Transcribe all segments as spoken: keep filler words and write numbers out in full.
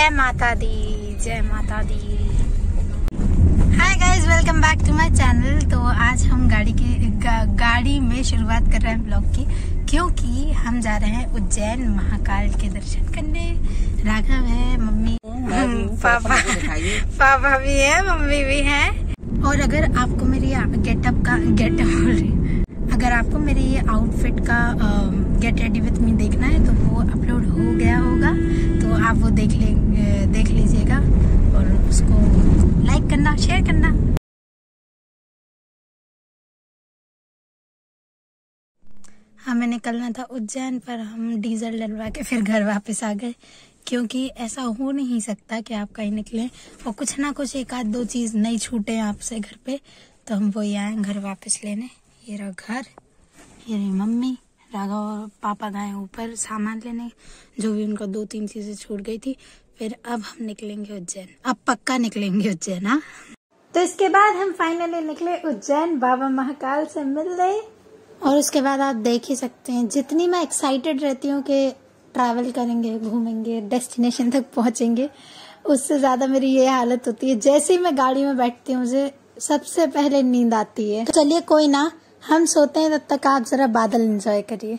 जय माता दी, जय माता दी। Hi guys, welcome back to my channel. तो आज हम गाड़ी के गा, गाड़ी में शुरुआत कर रहे हैं ब्लॉग की, क्योंकि हम जा रहे हैं उज्जैन महाकाल के दर्शन करने। राघव है, मम्मी, पापा पापा भी है, मम्मी भी है। और अगर आपको मेरी गेटअप का गेटअप अगर आपको मेरी ये आउटफिट का गेट रेडी विथ मी देखना है तो वो अपलोड हो गया होगा, तो आप वो देख ले देख लीजिएगा और उसको लाइक करना, शेयर करना। हमें निकलना था उज्जैन, पर हम डीजल डलवा के फिर घर वापस आ गए, क्योंकि ऐसा हो नहीं सकता कि आप कहीं निकलें और कुछ ना कुछ एक आध दो चीज़ नहीं छूटे आपसे घर पे, तो हम वही आए घर वापस लेने। ये रहा घर, ये रही मम्मी, राघव और पापा गए ऊपर सामान लेने, जो भी उनको दो तीन चीजें छूट गई थी। फिर अब हम निकलेंगे उज्जैन, अब पक्का निकलेंगे उज्जैन। हाँ, तो इसके बाद हम फाइनली निकले उज्जैन, बाबा महाकाल से मिलने। और उसके बाद आप देख ही सकते हैं, जितनी मैं एक्साइटेड रहती हूँ कि ट्रैवल करेंगे, घूमेंगे, डेस्टिनेशन तक पहुंचेंगे, उससे ज्यादा मेरी ये हालत होती है। जैसे ही मैं गाड़ी में बैठती हूँ मुझे सबसे पहले नींद आती है। तो चलिए कोई ना, हम सोते हैं, तब तक आप जरा बादल एंजॉय करिए।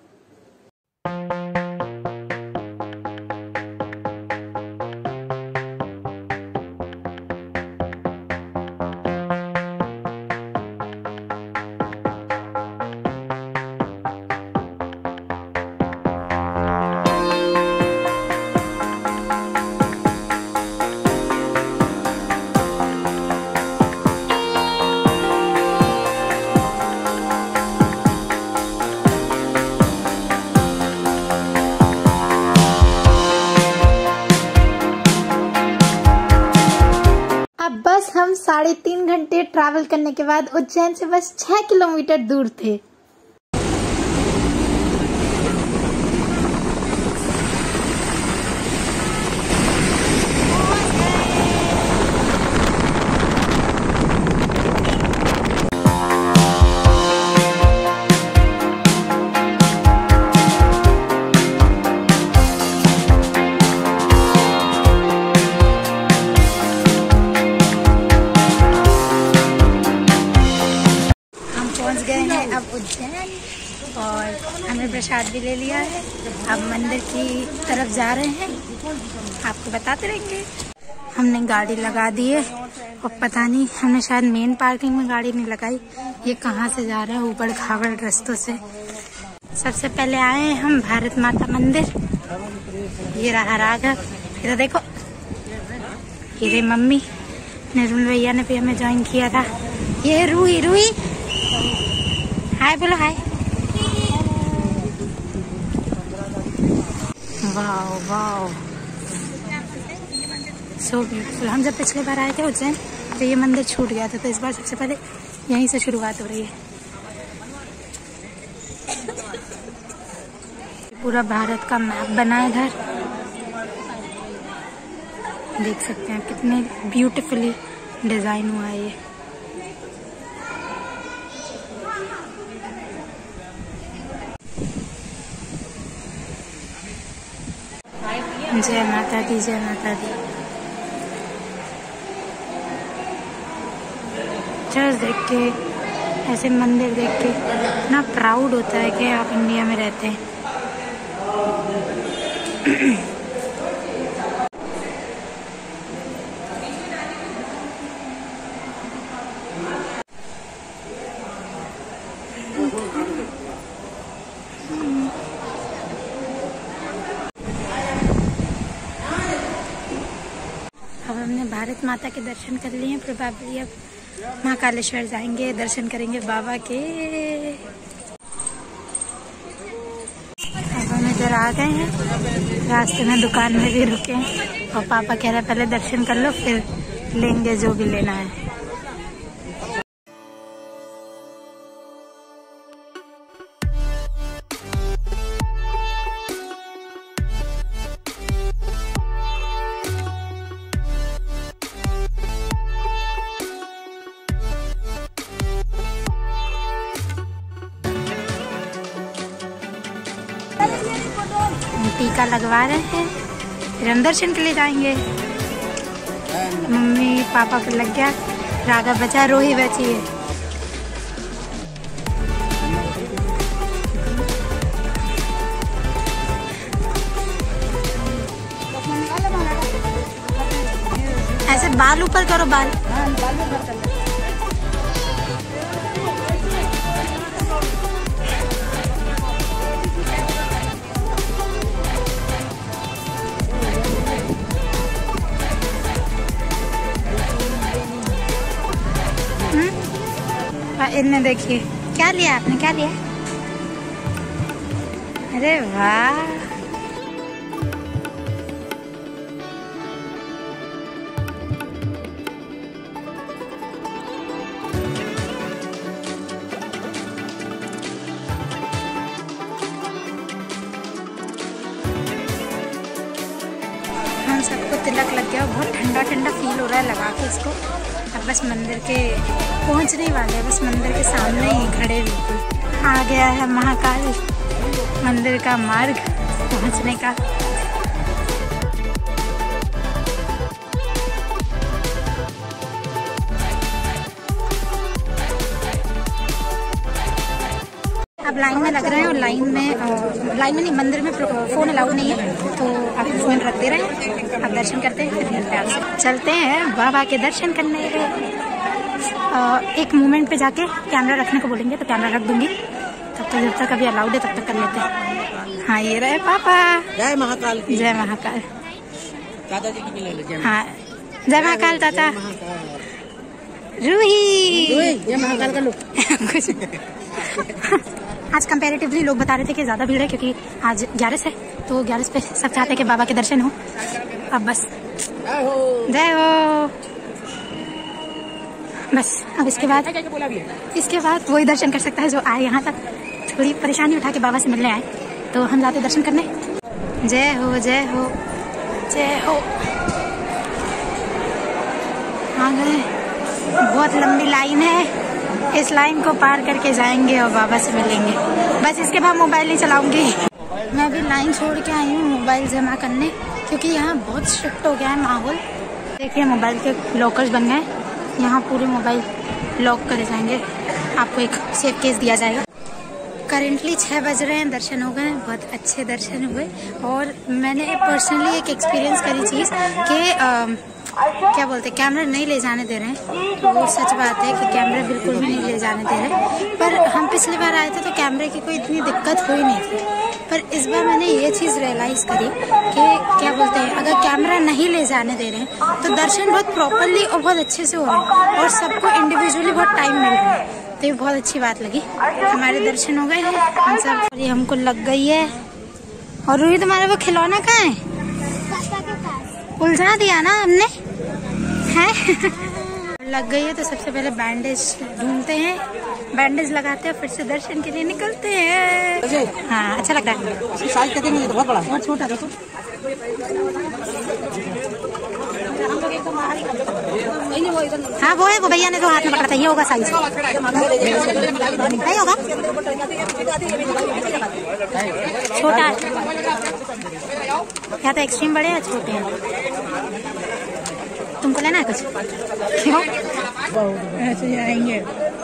बस हम साढ़े तीन घंटे ट्रैवल करने के बाद उज्जैन से बस छह किलोमीटर दूर थे। अब उज्जैन और हमने प्रसाद भी ले लिया है, अब मंदिर की तरफ जा रहे हैं, आपको बताते रहेंगे। हमने गाड़ी लगा दी है और पता नहीं, हमने शायद मेन पार्किंग में गाड़ी नहीं लगाई, ये कहाँ से जा रहे हैं ऊबड़ खाबड़ रास्तों से। सबसे पहले आए हैं हम भारत माता मंदिर। ये रहा राघव, इधर देखो, ये रही मम्मी, निर्मल भैया ने भी हमें ज्वाइन किया था। ये रूही, रूही हाय बोलो, hi. Wow wow, so beautiful. हम जब पिछले बार आए थे उज्जैन तो ये मंदिर छूट गया था, तो इस बार सबसे पहले यहीं से शुरुआत हो रही है। पूरा भारत का मैप बना है इधर, देख सकते हैं कितने ब्यूटीफुली डिजाइन हुआ है ये। जय माता दी, जय माता दी। चर्च देख के, ऐसे मंदिर देख के इतना प्राउड होता है कि आप इंडिया में रहते हैं। अब हमने भारत माता के दर्शन कर लिए हैं, प्रोबेबली अब महाकालेश्वर जाएंगे, दर्शन करेंगे बाबा के। अब हम इधर आ गए हैं, रास्ते में दुकान में भी रुके हैं और पापा कह रहे हैं पहले दर्शन कर लो फिर लेंगे जो भी लेना है। टीका लगवा रहे हैं फिर हम दर्शन के लिए जाएंगे। मम्मी पापा को लग गया, राघव बचा, रोही बची है। ऐसे बाल ऊपर करो, बाल इन्हें देखिए क्या लिया आपने, क्या लिया? अरे वाह, हम सबको तिलक लग गया, बहुत ठंडा ठंडा फील हो रहा है लगा के इसको। अब बस मंदिर के पहुंचने वाले हैं, बस मंदिर के सामने ही खड़े बिल्कुल। आ गया है महाकाल मंदिर का मार्ग पहुंचने का। अब लाइन में लग रहे हैं और लाइन में आ, लाइन में नहीं, मंदिर में फ़ोन अलाउड नहीं है, तो आप फ़ोन रख दे रहे हैं। आप दर्शन करते हैं, फिर मिलते हैं आपसे। चलते हैं बाबा के दर्शन करने। आ, एक मोमेंट पे जाके कैमरा रखने को बोलेंगे तो कैमरा रख दूंगी, तब तक जब तक अभी अलाउड है तब तक कर लेते हैं। हाँ ये रहे पापा। जय महाकाल। जय महाकाल। दादाजी की ले लीजिए। हाँ जय महाकाल चाचा। रूही ये महाकाल का लुक कुछ आज कंपैरेटिवली लोग बता रहे थे कि ज़्यादा भीड़ है क्योंकि आज ग्यारस है, तो ग्यारस पे सब चाहते हैं कि बाबा के दर्शन हो। अब बस जय हो, बस अब इसके बाद इसके बाद वही दर्शन कर सकता है जो आए यहाँ तक। थोड़ी परेशानी उठा के बाबा से मिलने आए, तो हम जाते दर्शन करने। जय हो जय हो जय हो। आ गए, बहुत लंबी लाइन है, इस लाइन को पार करके जाएंगे और बाबा से मिलेंगे। बस इसके बाद मोबाइल नहीं चलाऊंगी। मैं अभी लाइन छोड़ के आई हूँ मोबाइल जमा करने, क्योंकि यहाँ बहुत स्ट्रिक्ट हो गया है माहौल। देखिए मोबाइल के लॉकर्स बन गए, यहाँ पूरे मोबाइल लॉक करे जाएंगे, आपको एक सेफ केस दिया जाएगा। करेंटली छः बज रहे हैं, दर्शन हो गए, बहुत अच्छे दर्शन हुए। और मैंने पर्सनली एक एक्सपीरियंस करी चीज़ कि क्या बोलते हैं, कैमरा नहीं ले जाने दे रहे हैं, तो वो सच बात है कि कैमरा बिल्कुल भी नहीं ले जाने दे रहे। पर हम पिछली बार आए थे तो कैमरे की कोई इतनी दिक्कत हुई नहीं थी, पर इस बार मैंने ये चीज़ रियलाइज़ करी कि क्या बोलते हैं, अगर कैमरा नहीं ले जाने दे रहे हैं तो दर्शन बहुत प्रॉपरली और बहुत अच्छे से हो रहे हैं और सबको इंडिविजुअली बहुत टाइम मिल रहा है, तो ये बहुत अच्छी बात लगी। हमारे दर्शन हो गए हैं हम सब, ये हमको लग गई है। और रूही तुम्हारा वो खिलौना कहाँ है? उलझा दिया ना हमने, है लग गई है तो सबसे पहले बैंडेज ढूंढते हैं, बैंडेज लगाते हैं, फिर से दर्शन के लिए निकलते हैं। हाँ अच्छा लग रहा है। साइज कितनी है? बहुत बड़ा बहुत छोटा था। हाँ वो है, वो भैया ने तो हाथ में पकड़ा था, ये होगा साइज, नहीं होगा छोटा या तो एक्सट्रीम बड़े या छोटे हैं। तुमको लेना है कुछ? क्यों ऐसे ही आएंगे?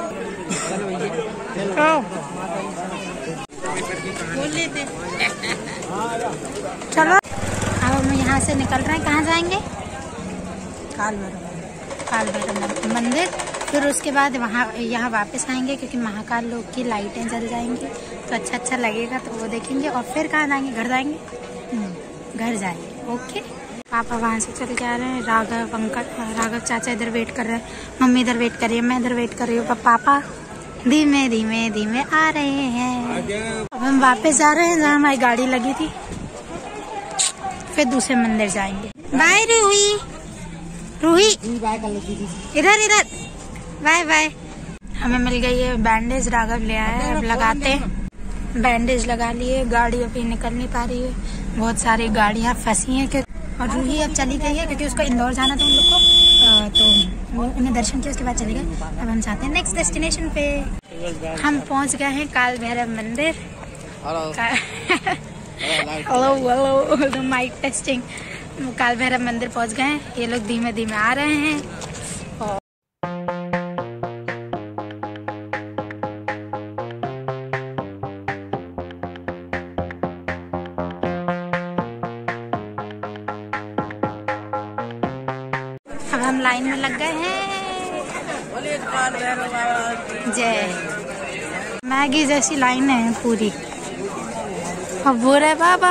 चलो अब हम यहाँ से निकल रहे हैं, कहाँ जाएंगे? काल भैरव काल भैरव मंदिर। फिर उसके बाद वहाँ यहाँ वापस आएंगे क्योंकि महाकाल लोक की लाइटें जल जाएंगी, तो अच्छा अच्छा लगेगा, तो वो देखेंगे। और फिर कहाँ जाएंगे? घर जाएंगे, घर जाएंगे। ओके, पापा वहाँ से चल के आ रहे हैं, राघव अंकल राघव चाचा इधर वेट कर रहे हैं, मम्मी इधर वेट कर रही है, मैं इधर वेट कर रही हूँ। पापा धीमे धीमे धीमे आ रहे हैं। अब हम वापस जा रहे हैं जहाँ हमारी गाड़ी लगी थी, फिर दूसरे मंदिर जाएंगे। बाय रूही, रूही इधर इधर, बाय बाय। हमें मिल गई है बैंडेज, राघव ले आया है, अब लगाते हैं। बैंडेज लगा लिए, गाड़ी अभी निकल नहीं पा रही है, बहुत सारी गाड़ियाँ फंसी हैं कि और रूही अब चली गई है क्योंकि उसको इंदौर जाना था उन लोग को, तो वो उन्हें दर्शन किया, उसके बाद चले गए। अब हम चाहते हैं नेक्स्ट डेस्टिनेशन पे। हम पहुंच गए हैं काल भैरव मंदिर। Hello hello mike testing. Kal Bhairav मंदिर पहुंच गए। ये लोग धीमे धीमे आ रहे हैं। और अब हम लाइन में लग गए हैं। जय मैगी जैसी लाइन है पूरी। अब वो रहे बाबा।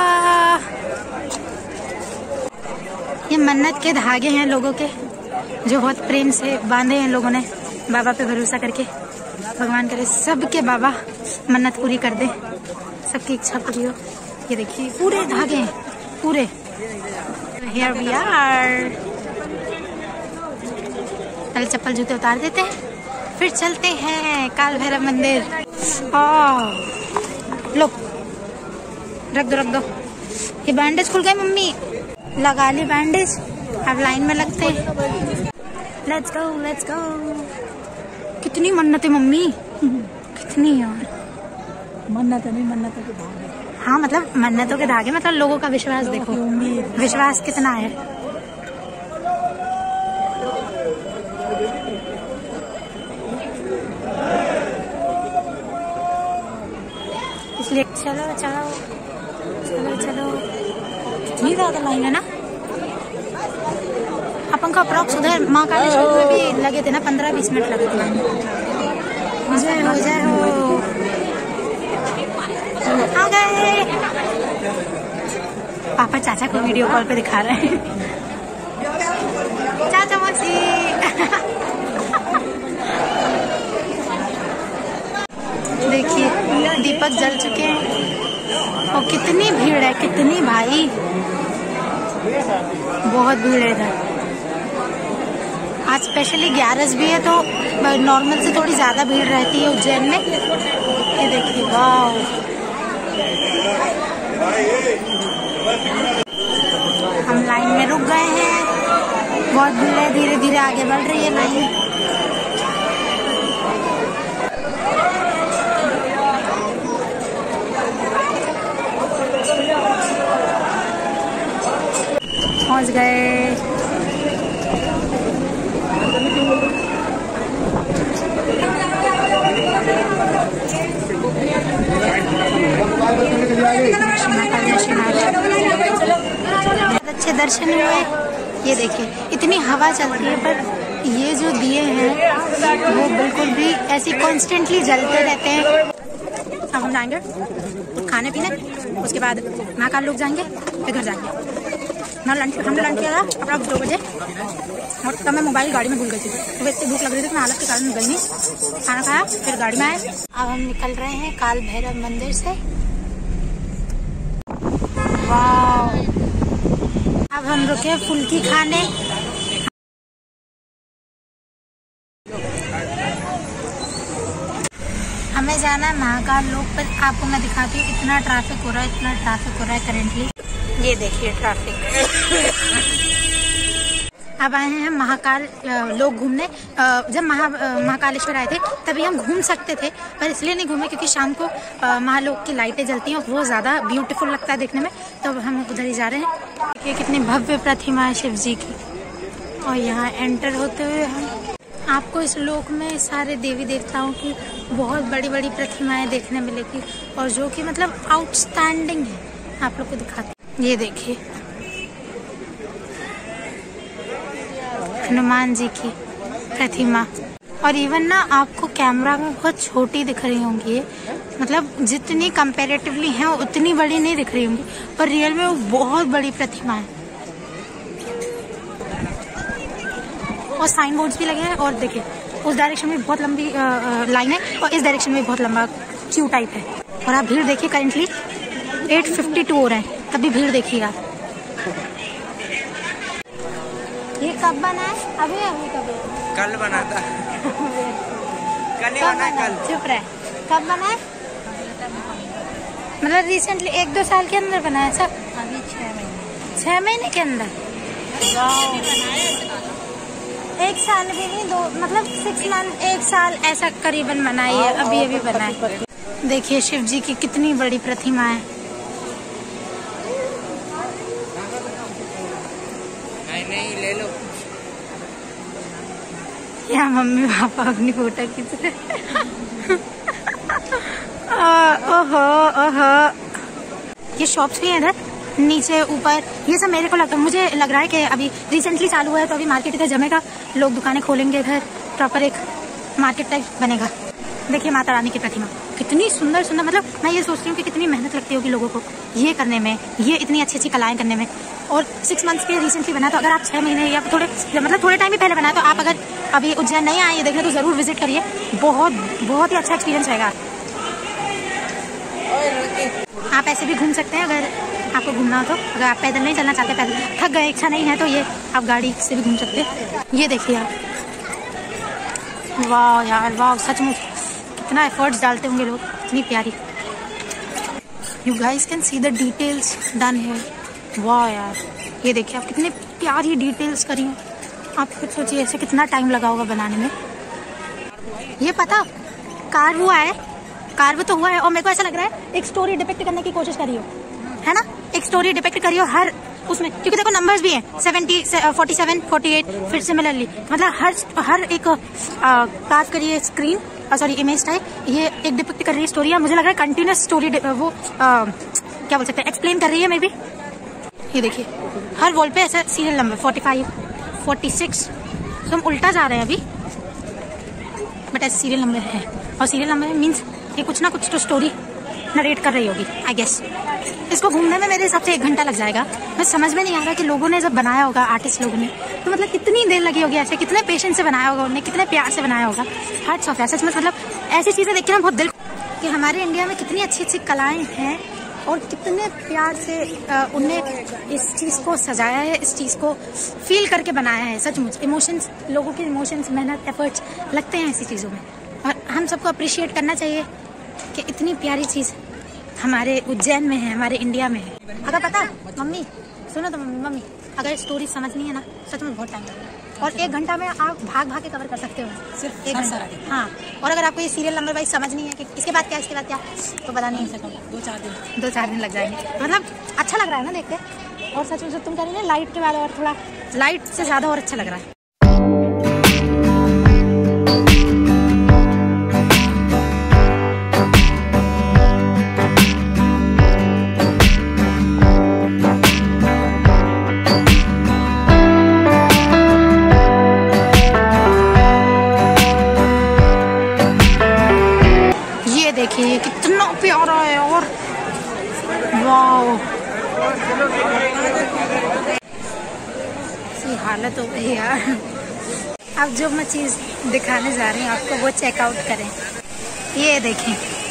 ये मन्नत के धागे हैं लोगों के, जो बहुत प्रेम से बांधे हैं लोगों ने बाबा पे भरोसा करके। भगवान करे सबके बाबा मन्नत पूरी कर दे, सबकी इच्छा पूरी हो। ये देखिए पूरे धागे हैं पूरे। Here we are। पहले चप्पल जूते उतार देते हैं, फिर चलते हैं काल भैरव मंदिर। लो रख दो रख दो। ये बैंडेज खुल गए मम्मी, लगा ली बैंडेज। अब लाइन में लगते हैं। Let's go let's go. कितनी मन्नत है मम्मी, कितनी यार मन्नत है। नहीं मन्नतों के धागे। हाँ मतलब मन्नतों के धागे, मतलब लोगों का विश्वास देखो, विश्वास कितना है। इसलिए चलो चलो चलो चलो। कितनी ज्यादा लाइन है ना। अपन का अप्रॉक्स उधर माँ कालेश्वर में भी लगे थे ना, पंद्रह बीस मिनट लगे थे। जय हो जय हो। आ गए। पापा चाचा को वीडियो कॉल पे दिखा रहे हैं। चाचा मौसी। देखिए दीपक जल चुके हैं। और कितनी भीड़ है, कितनी भाई, बहुत भीड़ है इधर। आज स्पेशली ग्यारस भी है तो नॉर्मल से थोड़ी ज्यादा भीड़ रहती है उज्जैन में। ये देखिए वाह। हम लाइन में रुक गए हैं, बहुत भीड़ है, धीरे धीरे आगे बढ़ रही है लाइन। पहुंच गए। अच्छे दर्शन हुए। ये देखिए इतनी हवा चलती है, पर ये जो दिए हैं वो बिल्कुल भी ऐसी कॉन्स्टेंटली जलते रहते हैं। अब हम जाएंगे खाने पीने, उसके बाद महाकाल लोग जाएंगे, फिर घर जाएंगे। हमने लंच हमने लंच किया था अपना दो बजे, और तब मैं मोबाइल गाड़ी में भूल गई थी। तो इतनी भूख लग रही थी, मैं हालत के कारण गई नहीं। खाना खाया, फिर गाड़ी में आए। अब हम निकल रहे हैं काल भैरव मंदिर से। वाह। अब हम रुके फुल्की खाने। हमें जाना है महाकाल लोक, पर आपको मैं दिखाती हूँ। इतना ट्रैफिक हो रहा है, इतना ट्रैफिक हो रहा है करेंटली। ये देखिए ट्रैफिक। अब आए हैं महाकाल लोग घूमने। जब महा महाकालेश्वर आए थे तभी हम घूम सकते थे, पर इसलिए नहीं घूमे क्योंकि शाम को महालोक की लाइटें जलती हैं और वो ज़्यादा ब्यूटीफुल लगता है देखने में। तो हम उधर ही जा रहे हैं। देखिए कितनी भव्य प्रतिमा है शिव जी की। और यहाँ एंटर होते हुए हम आपको इस लोक में सारे देवी देवताओं की बहुत बड़ी बड़ी प्रतिमाएं देखने मिलेगी, और जो कि मतलब आउटस्टैंडिंग है। आप लोग को दिखाते हैं। ये देखिए हनुमान जी की प्रतिमा। और इवन ना आपको कैमरा में बहुत छोटी दिख रही होंगी ये, मतलब जितनी कंपैरेटिवली है उतनी बड़ी नहीं दिख रही होंगी, पर रियल में वो बहुत बड़ी प्रतिमा है। और साइन बोर्ड्स भी लगे हैं। और देखिए उस डायरेक्शन में बहुत लंबी लाइन है, और इस डायरेक्शन में बहुत लंबा क्यू टाइप है। और आप भीड़ देखिए, करेंटली एट फिफ्टी टू हो रहे हैं, तभी भीड़ देखिएगा। ये कब बना है? अभी अभी कब? कल बना था। कल ही बना, कल। चुप रहे। कब बना है? मतलब रिसेंटली एक दो साल के अंदर बना है सब? अभी छह महीने छह महीने के अंदर। एक साल भी नहीं, दो मतलब सिक्स मंथ, एक साल ऐसा करीबन बनाई है। अभी अभी बना है। देखिए शिव जी की कितनी बड़ी प्रतिमा है। नहीं ले लो। यहाँ मम्मी पापा अपनी फोटो खींच रहे। ओहो ओहो, ये शॉप्स भी है इधर नीचे ऊपर। ये सब मेरे को लग, मुझे लग रहा है कि अभी रिसेंटली चालू हुआ है, तो अभी मार्केट इधर जमेगा, लोग दुकानें खोलेंगे, इधर प्रॉपर एक मार्केट टाइप बनेगा। देखिए माता रानी की प्रतिमा कितनी सुंदर सुंदर, मतलब मैं ये सोचती हूँ कि कितनी मेहनत लगती होगी लोगों को ये करने में, ये इतनी अच्छी अच्छी कलाएं करने में। और सिक्स मंथ्स के रिसेंटली बना, तो अगर आप छह महीने या थोड़े मतलब थोड़े टाइम ही पहले बनाए, तो आप अगर अभी उज्जैन नहीं आए ये देखने, तो जरूर विजिट करिए, बहुत बहुत ही अच्छा एक्सपीरियंस रहेगा। आप ऐसे भी घूम सकते हैं अगर आपको घूमना हो तो। अगर आप पैदल नहीं चलना चाहते, पैदल थक गए, इच्छा नहीं है, तो ये आप गाड़ी से भी घूम सकते हैं। ये देखिए आप, वाह यार वाह, सचमुच कितना एफर्ट्स डालते होंगे लोग, इतनी प्यारी। You guys can see the details done here. वाह यार, ये देखिए आप कितनी प्यारी डिटेल्स करी हैं। आप खुद सोचिए ऐसे कितना टाइम लगा होगा बनाने में। ये पता कार्व हुआ है, कार्व तो हुआ है, और मेरे को ऐसा लग रहा है एक स्टोरी डिपिक्ट करने की कोशिश करी हो, है ना, एक स्टोरी डिपिक्ट करी हो हर उसमें, क्योंकि देखो नंबर्स भी हैं seventy, forty seven, forty eight, फिर सिमिलरली, मतलब हर हर एक कार्व करी है स्क्रीन, सॉरी इमेज टाइप, ये एक डिपिक्ट कर रही है स्टोरी। मुझे लग रहा है कंटिन्यूस स्टोरी वो आ, क्या बोल सकते हैं, एक्सप्लेन कर रही है मे बी। ये देखिए हर वॉल पे ऐसा serial number forty five, forty six, तो हम उल्टा जा रहे हैं अभी, बट ऐसे सीरियल नंबर है, और सीरियल नंबर मीन्स ये कुछ ना कुछ तो स्टोरी नरेट कर रही होगी आई गेस। इसको घूमने में मेरे हिसाब से एक घंटा लग जाएगा। मैं समझ में नहीं आ रहा कि लोगों ने जब बनाया होगा, आर्टिस्ट लोगों ने, तो मतलब कितनी देर लगी होगी, ऐसे कितने पेशेंस से बनाया होगा उन्होंने, कितने प्यार से बनाया होगा। हार्ट्स ऑफ, सच में मतलब ऐसी चीजें देख के ना बहुत दिल कि हमारे इंडिया में कितनी अच्छी अच्छी कलाएं हैं, और कितने प्यार से उनने इस चीज को सजाया है, इस चीज को फील करके बनाया है। सचमुच इमोशंस, लोगों के इमोशंस, मेहनत, एफर्ट्स लगते हैं ऐसी चीजों में, और हम सबको अप्रिशिएट करना चाहिए कि इतनी प्यारी चीज हमारे उज्जैन में है, हमारे इंडिया में है। अगर पता मम्मी, सुनो तो मम्मी मम्मी अगर स्टोरी समझनी है ना, सच में बहुत टाइम लगेगा, और एक घंटा में आप भाग भाग के कवर कर सकते हो, सिर्फ एक घंटा। हाँ, और अगर आपको ये सीरियल नंबर वाइज समझनी है कि इसके बाद क्या, इसके बाद क्या, तो पता नहीं, दो चार दिन दो चार दिन लग जाएंगे। मतलब अच्छा लग रहा है ना देख के, और सच में जो तुम कह रही है लाइट के बाद और थोड़ा लाइट से ज्यादा और अच्छा लग रहा है। देखिए ये कितना प्यारा है, और वाओ सी हालत हो गई यार। अब जो मैं चीज दिखाने जा रही हूँ आपको, वो चेकआउट करें। ये देखें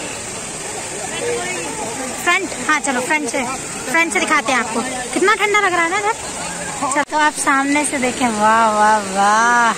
फ्रंट, हाँ चलो फ्रंट से फ्रंट से दिखाते हैं आपको, कितना ठंडा लग रहा है ना इधर। तो आप सामने से देखें, वाह वाह वाह,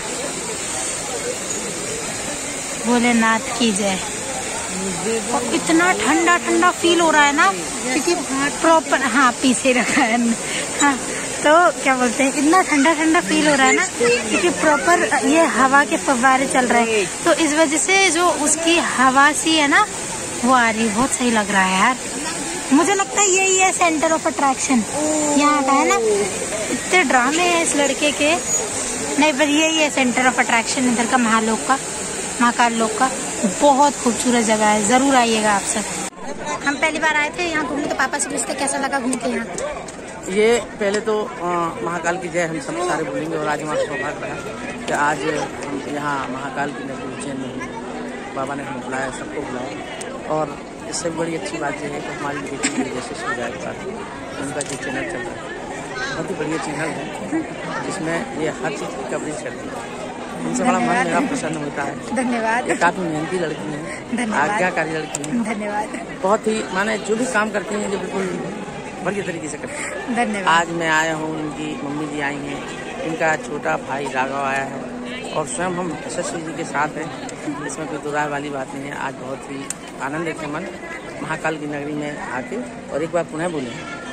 भोलेनाथ की जय। और इतना ठंडा ठंडा फील हो रहा है ना, क्योंकि प्रॉपर, हाँ पीछे रखा है, हाँ तो क्या बोलते हैं, इतना ठंडा ठंडा फील हो रहा है ना, क्योंकि प्रॉपर ये हवा के फव्वारे चल रहे हैं, तो इस वजह से जो उसकी हवा सी है ना वो आ रही, बहुत सही लग रहा है यार। मुझे लगता है यही है सेंटर ऑफ अट्रैक्शन यहाँ का, है ना। इतने ड्रामे हैं इस लड़के के, नहीं पर यही है सेंटर ऑफ अट्रैक्शन इधर का, महालोक का, महाकाल लोक का। बहुत खूबसूरत जगह है, जरूर आइएगा आप सब। हम पहली बार आए थे यहाँ घूमने, तो पापा से पूछते कैसा लगा घूम के यहाँ। ये पहले तो महाकाल की जय हम सब सारे बोलेंगे, और आज हमारा सौभाग्य रहा कि आज हम यहाँ महाकाल की नगरी उज्जैन में बाबा ने हमें बुलाया, सबको बुलाया। और इससे बड़ी अच्छी बात यह है कि हमारी बेटी की जैसे सुजाए के साथ उनका जो चैनल चल रहा है, बहुत ही बढ़िया चैनल है, जिसमें ये हर चीज़ की कवरेज करती है। उनसे बड़ा मन मेरा प्रसन्न होता है। धन्यवाद। ये काफी मेहनती लड़की है, आज्ञाकारी लड़की है। धन्यवाद। बहुत ही माने जो भी काम करती हैं जो बिल्कुल बढ़िया तरीके से करती है। धन्यवाद। आज मैं आया हूँ, इनकी मम्मी जी आई हैं, इनका छोटा भाई राघव आया है, और स्वयं हम यशस्वी जी के साथ हैं, इसमें कोई दो राय वाली बात नहीं है। आज बहुत ही आनंद है मन महाकाल की नगरी में आके। और एक बार पुनः बोले,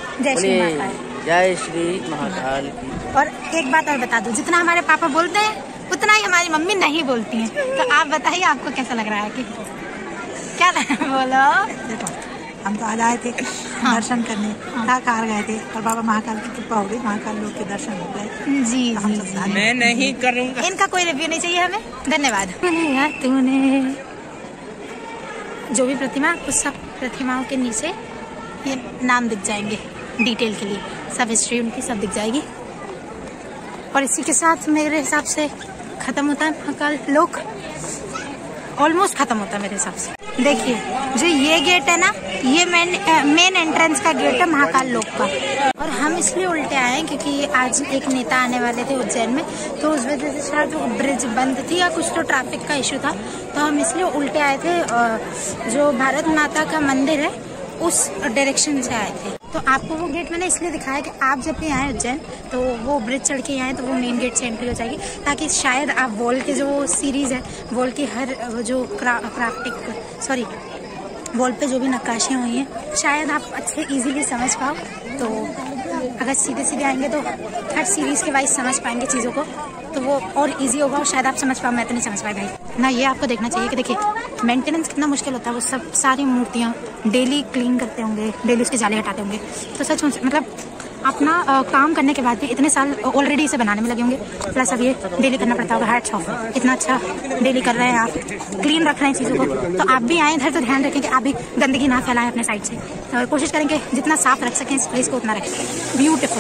जय श्री महाकाल की। और एक बात और बता दूं, जितना हमारे पापा बोलते हैं उतना ही हमारी मम्मी नहीं बोलती हैं, तो आप बताइए आपको कैसा लग रहा है कि क्या बोलो। हम तो आज आए थे हाँ। दर्शन करने कार गए थे और बाबा महाकाल की कृपा हो गई, महाकाल लोग के दर्शन हो गए। जी तो हम जी, सब जी। धार्मिक मैं नहीं करूँगा। इनका कोई रिव्यू नहीं चाहिए हमें, धन्यवाद। तूने यार तूने जो भी प्रतिमा, उस सब प्रतिमाओं के नीचे ये नाम दिख जाएंगे डिटेल के लिए, सब हिस्ट्री उनकी सब दिख जाएगी। और इसी के साथ मेरे हिसाब से खत्म होता है महाकाल लोक, ऑलमोस्ट खत्म होता है मेरे हिसाब से। देखिए जो ये गेट है ना, ये मेन मेन एंट्रेंस का गेट है महाकाल लोक का। और हम इसलिए उल्टे आए क्योंकि आज एक नेता आने वाले थे उज्जैन में, तो उस वजह से शायद वो ब्रिज बंद थी या कुछ तो ट्रैफिक का इशू था, तो हम इसलिए उल्टे आए थे। जो भारत माता का मंदिर है उस डायरेक्शन से आए थे। तो आपको वो गेट मैंने इसलिए दिखाया कि आप जब भी आए उज्जैन तो वो ब्रिज चढ़ के आए तो वो मेन गेट से एंट्री हो जाएगी, ताकि शायद आप वॉल के जो सीरीज है, वॉल की हर जो क्रा, क्राफ्टिक सॉरी वॉल पे जो भी नक्काशियाँ हुई हैं, शायद आप अच्छे इजीली समझ पाओ। तो अगर सीधे सीधे आएंगे तो हर सीरीज के वाइज समझ पाएंगे चीज़ों को, तो वो और इजी होगा और शायद आप समझ पाओ। मैं तो नहीं समझ पाई भाई ना। ये आपको देखना चाहिए कि देखिए मेंटेनेंस कितना मुश्किल होता है। वो सब सारी मूर्तियाँ डेली क्लीन करते होंगे, डेली उसके जाले हटाते होंगे। तो सच मतलब अपना आ, काम करने के बाद भी इतने साल ऑलरेडी इसे बनाने में लगे होंगे, प्लस अब ये डेली करना पड़ता होगा। हैट्स ऑफ, इतना अच्छा डेली कर रहे हैं आप, क्लीन रख रहे हैं चीज़ों को। तो आप भी आए इधर तो ध्यान रखें कि आप भी गंदगी ना फैलाएं अपने साइड से, और कोशिश करें कि जितना साफ रख सकें इस प्लेस को उतना रखें। ब्यूटीफुल।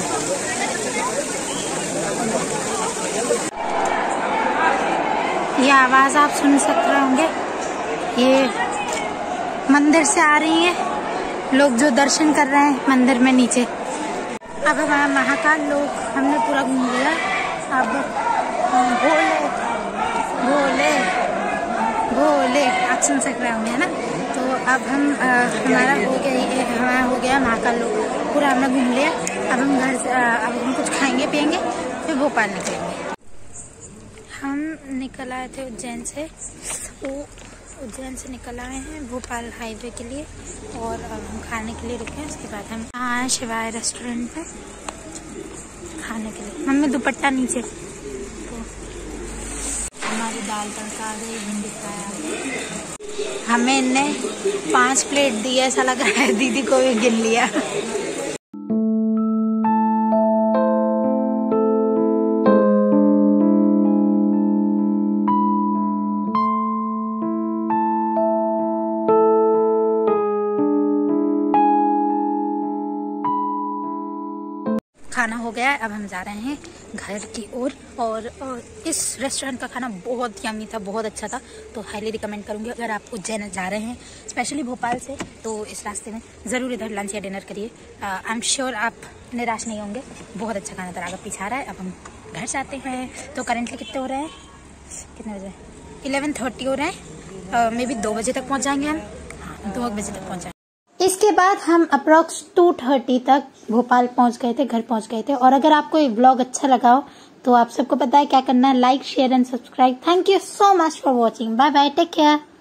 ये आवाज़ आप सुन सक रहे होंगे, ये मंदिर से आ रही है, लोग जो दर्शन कर रहे हैं मंदिर में नीचे। अब हमारा महाकाल लोक हमने पूरा घूम लिया। अब भोले भोले भोले आप सुन सक रहे होंगे ना। तो अब हम आ, हमारा हो गया हमारा हो गया महाकाल लोक पूरा हमने घूम लिया। अब हम घर से अब हम कुछ खाएंगे पियेंगे, फिर भोपाल निकलेंगे। हम निकल आए थे उज्जैन से, वो उज्जैन से निकल आए हैं भोपाल हाईवे के लिए, और अब हम खाने के लिए रुके हैं। उसके बाद हम आए शिवाय रेस्टोरेंट में खाने के लिए। मम्मी दुपट्टा नीचे। तो हमारी दाल तड़का आ गई, भिंडी फ्राई। हमें इनने पांच प्लेट दी, ऐसा लग रहा है दीदी को भी गिन लिया। खाना हो गया है, अब हम जा रहे हैं घर की ओर। और, और इस रेस्टोरेंट का खाना बहुत यम्मी था, बहुत अच्छा था। तो हाईली रिकमेंड करूंगी अगर आप उज्जैन जा रहे हैं, स्पेशली भोपाल से, तो इस रास्ते में ज़रूर इधर लंच या डिनर करिए। आई एम श्योर आप निराश नहीं होंगे। बहुत अच्छा खाना था। आगे पीछे आ रहा है। अब हम घर जाते हैं। तो करेंटली कितने हो रहे हैं, कितने बजे, इलेवन थर्टी हो रहे हैं। मे बी दो बजे तक पहुँच जाएंगे हम। हाँ, दो बजे तक पहुँच जाएंगे। इसके बाद हम अप्रॉक्स टू थर्टी तक भोपाल पहुंच गए थे, घर पहुंच गए थे। और अगर आपको ये व्लॉग अच्छा लगा हो तो आप सबको पता है क्या करना है, like share and subscribe. Thank you so much for watching. Bye bye, take care.